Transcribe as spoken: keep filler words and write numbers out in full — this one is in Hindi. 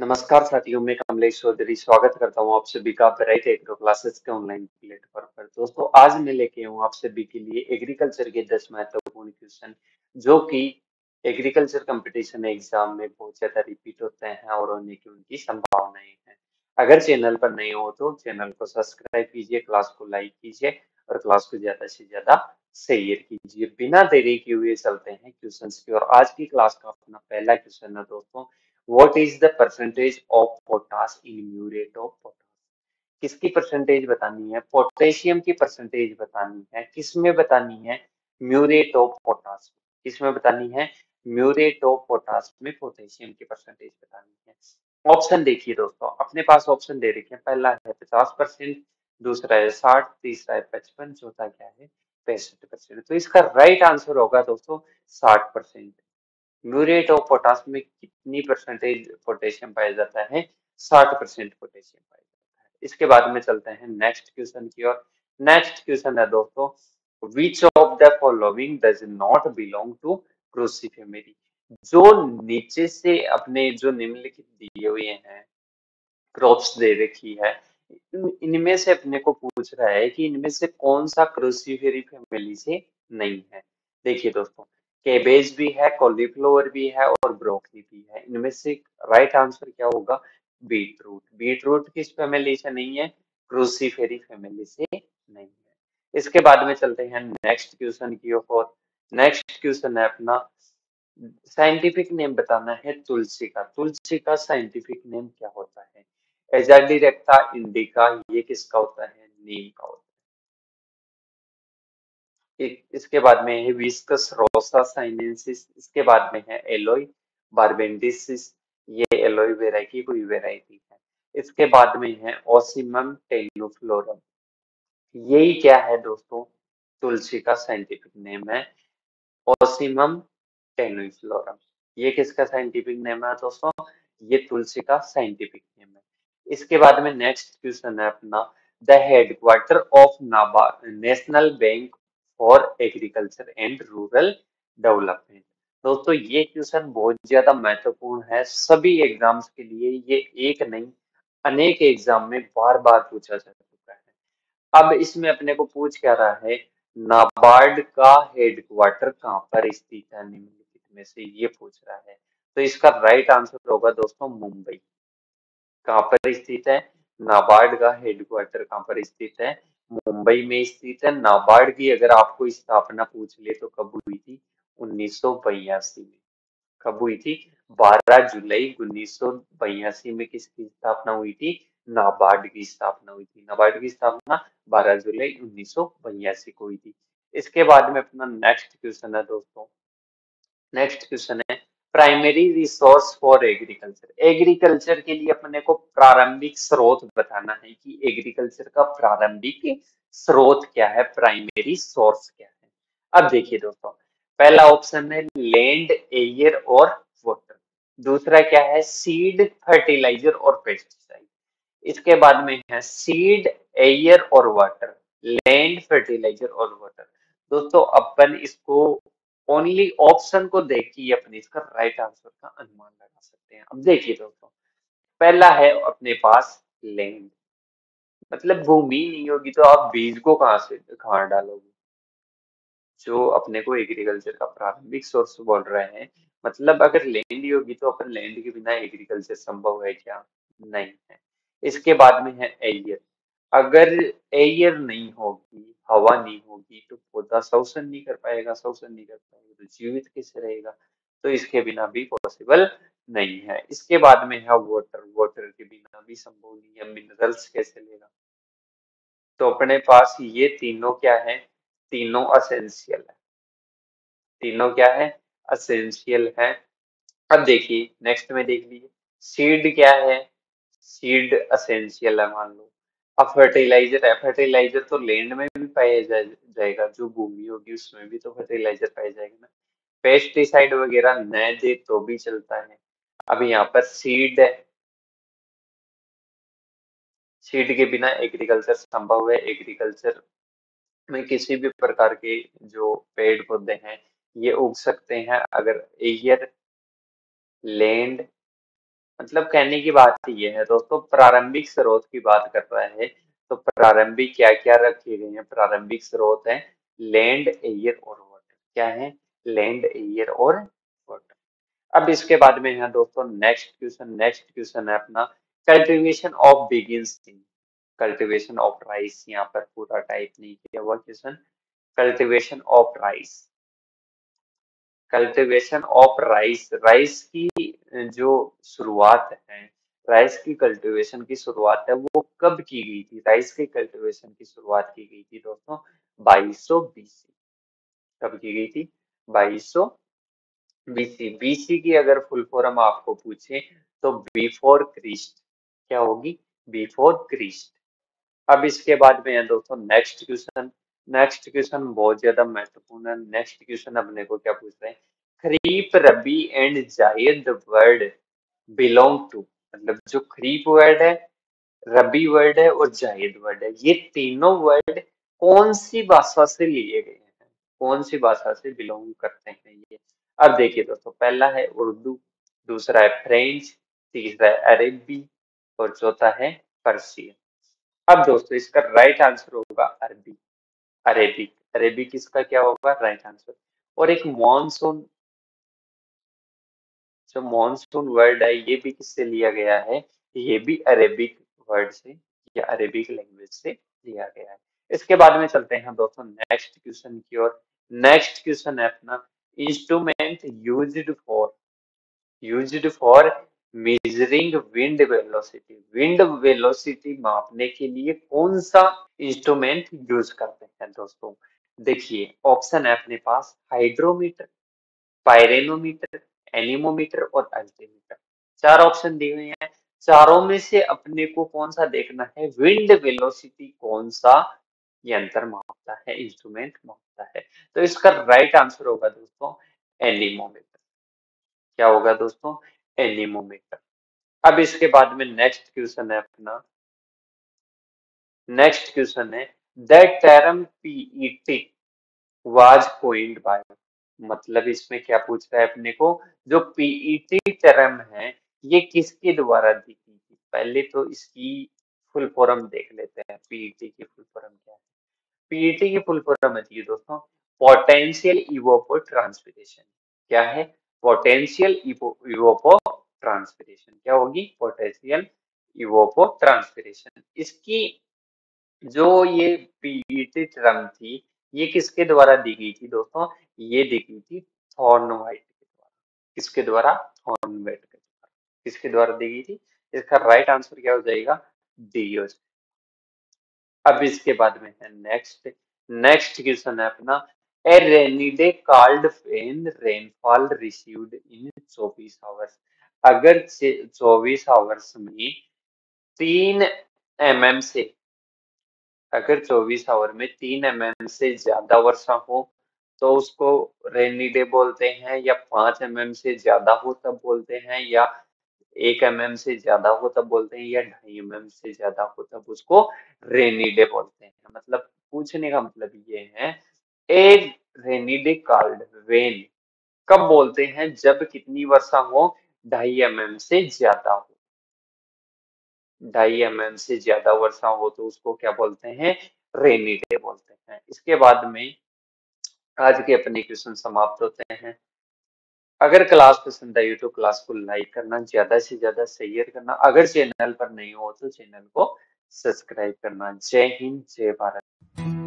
नमस्कार साथियों, मैं कमलेश चौधरी स्वागत करता हूं आप सभी का ब्राइट एग्रो क्लासेस के ऑनलाइन प्लेटफॉर्म पर। दोस्तों, आज मैं लेके हूं आप सभी के लिए एग्रीकल्चर के दस महत्वपूर्ण क्वेश्चन जो कि एग्रीकल्चर कंपटीशन एग्जाम में बहुत ज्यादा रिपीट होते हैं और होने की उनकी संभावनाएं हैं। अगर चैनल पर नए हो तो चैनल को सब्सक्राइब कीजिए, क्लास को लाइक कीजिए और क्लास को ज्यादा से ज्यादा शेयर कीजिए। बिना देरी किए हुए चलते हैं क्वेश्चन की और आज की क्लास का अपना पहला क्वेश्चन है दोस्तों, What is the percentage of potash in muriate of potash? किसकी परसेंटेज बतानी है? पोटेशियम की परसेंटेज बतानी है। किसमें बतानी है? Muriate of potash. किसमें बतानी है? म्यूरेट ऑफ पोटाश में पोटेशियम की परसेंटेज बतानी है। ऑप्शन देखिए दोस्तों, अपने पास ऑप्शन दे रखे हैं। पहला है पचास परसेंट, दूसरा है साठ, तीसरा है पचपन, चौथा क्या है? पैंसठ परसेंट। तो इसका राइट आंसर होगा दोस्तों साठ परसेंट। म्यूरेट ऑफ पोटाश में कितनी परसेंटेज पोटेशियम पाया जाता है? साठ परसेंट पोटेशियम पाया जाता है। इसके बाद में चलते हैं नेक्स्ट क्वेश्चन की ओर। नेक्स्ट क्वेश्चन है दोस्तों, which of the following does not belong to cruciferae? जो नीचे से अपने जो निम्नलिखित दिए हुए हैं, क्रॉप्स दे रखी है, इनमें से अपने को पूछ रहा है कि इनमें से कौन सा क्रूसीफेरी फैमिली से नहीं है। देखिए दोस्तों, केबेज भी है, कॉलीफ्लावर भी है और ब्रोकली भी है। इनमें से राइट आंसर क्या होगा? Beet root. बीट रूट किस फैमिली से नहीं है? क्रूसीफेरी फैमिली से नहीं है। इसके बाद में चलते हैं नेक्स्ट क्वेश्चन की ओर। नेक्स्ट क्वेश्चन है अपना, साइंटिफिक नेम बताना है तुलसी का। तुलसी का साइंटिफिक नेम क्या होता है? एजाडिरेक्टा इंडिका, ये किसका होता है? नीम का होता है। इसके बाद में है विस्कस रोसा साइनेंसिस। इसके बाद में है एलोई बार्बेंडिसिस, ये एलोई वेरा की कोई वेराइटी है। इसके बाद में है ओसिमम टेन्यूफ्लोरम, यही क्या है दोस्तों? तुलसी का साइंटिफिक नेम है ओसिमम टेन्यूफ्लोरम। ये किसका साइंटिफिक नेम है दोस्तों? ये तुलसी का साइंटिफिक नेम है। इसके बाद में नेक्स्ट क्वेश्चन है अपना, the headquarter of NABARD national bank for agriculture and rural development. दोस्तों, ये क्वेश्चन बहुत ज्यादा महत्वपूर्ण है सभी एग्जाम्स के लिए। ये एक नहीं, अनेक एग्जाम में बार बार पूछा जा चुका है। अब इसमें अपने को पूछ क्या रहा है? नाबार्ड का हेडक्वार्टर कहाँ पर स्थित है निम्नलिखित में से, ये पूछ रहा है। तो इसका राइट आंसर होगा दोस्तों मुंबई। कहाँ पर स्थित है? नाबार्ड का हेडक्वार्टर कहाँ पर स्थित है? मुंबई में स्थित है। नाबार्ड की अगर आपको स्थापना पूछ ले तो कब हुई थी? उन्नीस सौ बयासी में। कब हुई थी? बारह जुलाई उन्नीस सौ बयासी में किसकी स्थापना हुई थी? नाबार्ड की स्थापना हुई थी। नाबार्ड की स्थापना बारह जुलाई उन्नीस सौ बयासी को हुई थी। इसके बाद में अपना नेक्स्ट क्वेश्चन है दोस्तों, नेक्स्ट क्वेश्चन है primary resource for agriculture. Agriculture के लिए अपने को प्रारंभिक स्रोत बताना है कि एग्रीकल्चर का प्रारंभिक स्रोत क्या है, प्राइमरी सोर्स क्या है। अब देखिए दोस्तों, पहला ऑप्शन है लैंड, एयर और वाटर। दूसरा क्या है? सीड, फर्टिलाइजर और पेस्टिसाइड। इसके बाद में है सीड, एयर और वाटर, लैंड, फर्टिलाइजर और वाटर। दोस्तों, अपन इसको ओनली ऑप्शन को देख के अपने इसका राइट आंसर का अनुमान लगा सकते हैं। अब देखिए दोस्तों, पहला है अपने पास लैंड, मतलब भूमि नहीं होगी तो आप बीज को कहाँ से कहाँ डालोगे? जो अपने को एग्रीकल्चर का प्रारंभिक सोर्स बोल रहे हैं, मतलब अगर लैंड ही होगी तो अपन लैंड के बिना एग्रीकल्चर संभव है क्या? नहीं है। इसके बाद में है एयर। अगर एयर नहीं होगी, हवा नहीं होगी तो पौधा श्वसन नहीं कर पाएगा, श्वसन नहीं कर पाएगा तो जीवित कैसे रहेगा? तो इसके बिना भी पॉसिबल नहीं है। इसके बाद में है वाटर। वाटर के बिना भी संभव नहीं है, मिनरल्स कैसे लेगा? तो अपने पास ये तीनों क्या है? तीनों असेंशियल है। तीनों क्या है? असेंशियल है। अब देखिए नेक्स्ट में देख लीजिए, सीड क्या है? सीड असेंशियल है मान लो। अब फर्टिलाइजर है, फर्टिलाइजर तो लैंड में भी पाया जा, जाएगा, जो भूमि होगी उसमें भी तो फर्टिलाइजर पाया जाएगा ना। पेस्टिसाइड वगैरह न दे तो भी चलता है। अब यहाँ पर सीड है, सीड के बिना एग्रीकल्चर संभव है। एग्रीकल्चर में किसी भी प्रकार के जो पेड़ पौधे हैं ये उग सकते हैं अगर एयर, लैंड, मतलब कहने की बात ये है दोस्तों, प्रारंभिक स्रोत की बात कर रहा है तो प्रारंभिक क्या क्या रखे गए हैं? प्रारंभिक स्रोत है लैंड, एयर और वाटर। क्या है? लैंड, एयर और वाटर। अब इसके बाद में है दोस्तों नेक्स्ट क्वेश्चन। नेक्स्ट क्वेश्चन है अपना cultivation of begins in. Cultivation of rice, यहाँ पर पूरा टाइप नहीं किया हुआ क्वेश्चन। Cultivation of rice, cultivation of rice, rice की जो शुरुआत है, राइस की कल्टीवेशन की शुरुआत है वो कब की गई थी? राइस की कल्टीवेशन की शुरुआत की गई थी दोस्तों बाईस सौ बीसी। कब की गई थी? बाईस सौ बीसी। बीसी की अगर फुल फॉर्म आपको पूछे तो बिफोर क्रिस्ट। क्या होगी? Before Christ. अब इसके बाद में है दोस्तों नेक्स्ट क्वेश्चन। नेक्स्ट क्वेश्चन बहुत ज्यादा महत्वपूर्ण है। नेक्स्ट क्वेश्चन अपने को क्या पूछ रहे हैं? Kharif, rabi and zaid word belong to. मतलब जो खरीफ वर्ड है, रबी वर्ड है और जायद वर्ड है, ये तीनों वर्ड कौन सी भाषा से लिए गए हैं? कौन सी भाषा से बिलोंग करते हैं ये? अब देखिए दोस्तों, पहला है उर्दू, दूसरा है फ्रेंच, तीसरा है अरबी और चौथा है पर्शियन। अब दोस्तों इसका राइट आंसर होगा अरबी, अरेबिक। अरेबिक इसका क्या होगा? Right answer. और एक मॉनसून, जो मॉनसून वर्ड है ये भी किससे लिया गया है? ये भी अरेबिक वर्ड से या अरेबिक लैंग्वेज से लिया गया है। इसके बाद में चलते हैं दोस्तों नेक्स्ट क्वेश्चन की ओर। नेक्स्ट क्वेश्चन है अपना instrument used for, used for measuring wind velocity. Wind velocity मापने के लिए कौन सा इंस्ट्रूमेंट यूज करते हैं दोस्तों? देखिए ऑप्शन है अपने पास हाइड्रोमीटर, पायरेनोमीटर, एनीमोमीटर और अल्टीमीटर। चार ऑप्शन दिए हुए हैं। चारों में से अपने को कौन सा देखना है? विंड वेलोसिटी कौन सा यंत्र मापता है, इंस्ट्रूमेंट मापता है? तो इसका राइट आंसर होगा दोस्तों एनीमोमीटर। क्या होगा दोस्तों? एनीमोमीटर। अब इसके बाद में नेक्स्ट क्वेश्चन है अपना, नेक्स्ट क्वेश्चन है the term PET was coined by. मतलब इसमें क्या पूछ रहा है अपने को? जो पीईटी टर्म है ये किसके द्वारा दी गई थी? पहले तो इसकी फुल फॉर्म देख लेते हैं। पीईटी की फुल फॉर्म क्या है? पीईटी की फुल फॉर्म है दोस्तों पोटेंशियल इवोपो ट्रांसपिरेशन। क्या है? Potential evapotranspiration. क्या होगी? Potential evapotranspiration. इसकी जो ये पीईटी टर्म थी ये किसके द्वारा दी गई थी दोस्तों? ये दी गई थी थॉर्नवाइट के द्वारा। किसके द्वारा? थॉर्नवाइट के द्वारा। किसके द्वारा दी गई थी? इसका राइट आंसर क्या हो जाएगा? डी हो जाएगा। अब इसके बाद में है नेक्स्ट, नेक्स्ट क्वेश्चन है अपना a rainy day called when rainfall received in चौबीस आवर्स। अगर चौबीस आवर्स में तीन एमएम से, अगर चौबीस आवर में तीन एमएम से ज्यादा वर्षा हो तो उसको रेनी डे बोलते हैं, या पांच एमएम से ज्यादा हो तब बोलते हैं, या एक एमएम से ज्यादा हो तब बोलते हैं, या ढाई एमएम से ज्यादा हो तब उसको रेनी डे बोलते हैं। मतलब पूछने का मतलब ये है a rainy day called when, कब बोलते हैं? जब कितनी वर्षा हो? ढाई एमएम से ज्यादा हो। ढाई एमएम से ज्यादा वर्षा हो तो उसको क्या बोलते हैं? रेनी डे बोलते हैं। इसके बाद में आज के अपने क्वेश्चन समाप्त होते हैं। अगर क्लास पसंद आई तो क्लास को लाइक करना, ज्यादा से ज्यादा शेयर करना, अगर चैनल पर नहीं हो तो चैनल को सब्सक्राइब करना। जय हिंद, जय भारत।